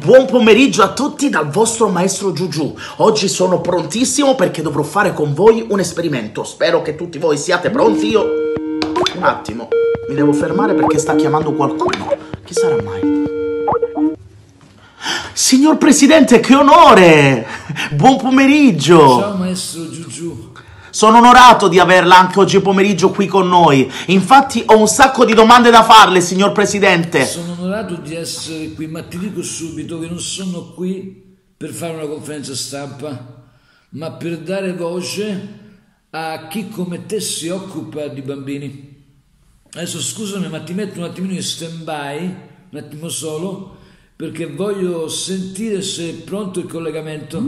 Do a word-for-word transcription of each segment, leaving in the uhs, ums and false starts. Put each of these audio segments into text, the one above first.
Buon pomeriggio a tutti dal vostro maestro Giugiù. Oggi sono prontissimo perché dovrò fare con voi un esperimento. Spero che tutti voi siate pronti. Io... Un attimo, mi devo fermare perché sta chiamando qualcuno. Chi sarà mai? Signor Presidente, che onore! Buon pomeriggio! Ciao maestro Giugiù. Sono onorato di averla anche oggi pomeriggio qui con noi. Infatti ho un sacco di domande da farle, signor Presidente. Sono onorato di essere qui, ma ti dico subito che non sono qui per fare una conferenza stampa, ma per dare voce a chi come te si occupa di bambini. Adesso scusami, ma ti metto un attimino in stand-by, un attimo solo, perché voglio sentire se è pronto il collegamento.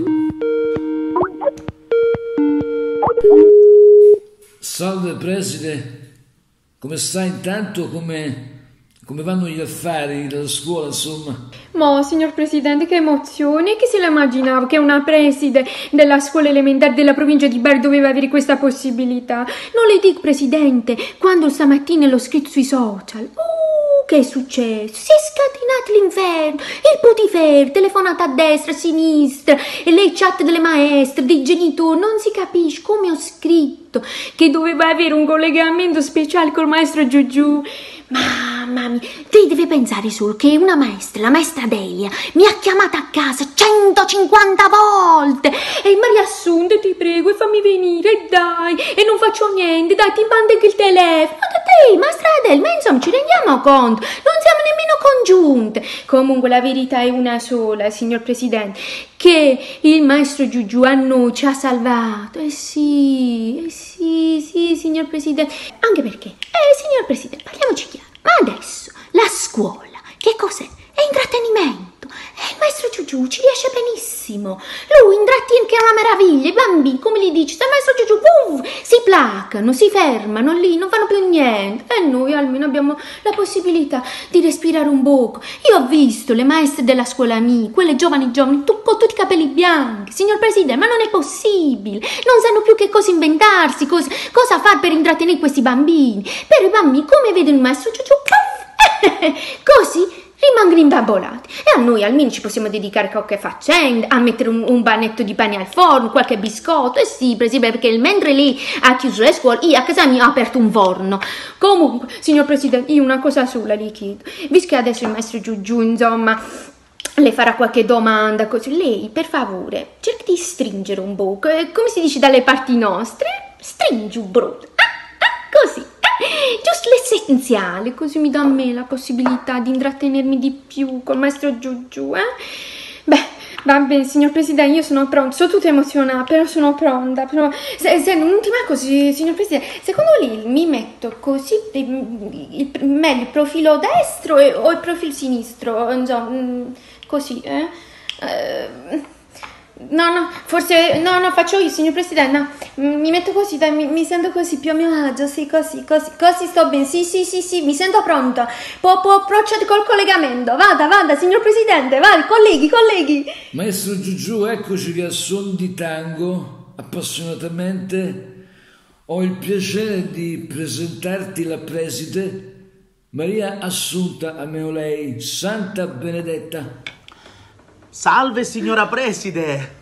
Salve preside, come sta intanto? Come, come vanno gli affari della scuola, insomma? Ma signor Presidente, che emozione! Chi se la immaginava che una preside della scuola elementare della provincia di Bari doveva avere questa possibilità? Non le dico, Presidente, quando stamattina l'ho scritto sui social. Uh, che è successo? Si è scatenato l'inferno, il putiferro, telefonata a destra, a sinistra, e le chat delle maestre, dei genitori, non si capisce come ho scritto che doveva avere un collegamento speciale col maestro Giugiù. Mamma mia, lei deve pensare solo che una maestra, la maestra Delia, mi ha chiamata a casa centocinquanta volte e mi ha riassunto, ti prego, e fammi venire, dai, e non faccio niente, dai, ti mando anche il telefono. Ma da te, maestra Delia, ma insomma ci rendiamo conto, non siamo nemmeno congiunte. Comunque la verità è una sola, signor Presidente, che il maestro Giugiù a noi ci ha salvato. Eh sì, eh sì, sì, signor Presidente, anche perché, eh, signor Presidente, parliamoci chiaro. Ma adesso, la scuola, che cos'è? È intrattenimento. E il maestro Giugiù ci riesce benissimo. Lui intrattiene, che è una meraviglia. I bambini, come gli dici, sta il maestro Giugiù, uff, si placano, si fermano lì, non fanno più niente. E noi almeno abbiamo la possibilità di respirare un poco. Io ho visto le maestre della scuola mia, quelle giovani giovani, tu, con tutti i capelli bianchi. Signor Presidente, ma non è possibile. Non sanno più che cosa inventarsi, cosa, cosa fare per intrattenere questi bambini. Per i bambini, come vedono il maestro Giugiù, così rimangono imbambolati, e a noi almeno ci possiamo dedicare a qualche faccenda, a mettere un, un banetto di pane al forno, qualche biscotto. E eh sì, Presidente, perché mentre lei ha chiuso le scuole, io a casa mia ho aperto un forno. Comunque, signor Presidente, io una cosa sola le chiedo, visto che adesso il maestro Giugiù, insomma, le farà qualche domanda, così, lei, per favore, cerchi di stringere un po', come si dice dalle parti nostre, stringi un brodo, ah, ah, così. Giusto l'essenziale, così mi dà a me la possibilità di intrattenermi di più col maestro Giugiù, eh? Beh, va bene, signor Presidente, io sono pronta, sono tutta emozionata, però sono pronta. Però... Se, se, un'ultima cosa, signor Presidente, secondo lei mi metto così, il, il, meglio il profilo destro e, o il profilo sinistro, insomma, così, eh? Uh, No, no, forse, no, no, faccio io, signor Presidente, no, mi metto così, dai, mi, mi sento così, più a mio agio, sì, così, così, così sto bene, sì, sì, sì, sì, mi sento pronta, può, può procedere col collegamento, vada, vada, signor Presidente, vada, colleghi, colleghi. Maestro Giugiù, eccoci che a suon di tango, appassionatamente, ho il piacere di presentarti la preside Maria Assunta, almeno lei, Santa Benedetta. Salve signora preside.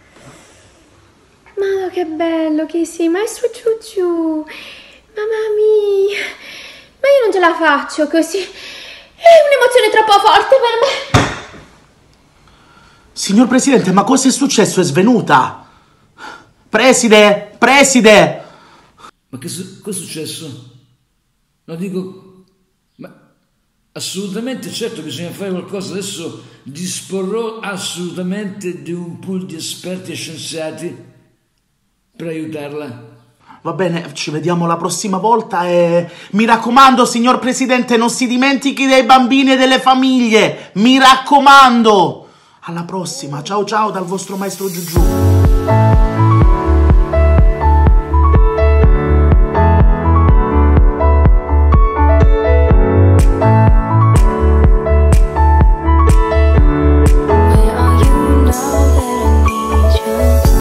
Ma che bello che sei, maestro Giugiù. Mamma mia, ma io non ce la faccio così, è un'emozione troppo forte per me. Signor Presidente, ma cosa è successo? È svenuta? Preside, preside. Ma che cosa è successo? No, dico... Assolutamente, certo, bisogna fare qualcosa. Adesso disporrò assolutamente di un pool di esperti e scienziati per aiutarla. Va bene, ci vediamo la prossima volta e mi raccomando, signor Presidente, non si dimentichi dei bambini e delle famiglie. Mi raccomando. Alla prossima, ciao ciao dal vostro maestro Giugiù.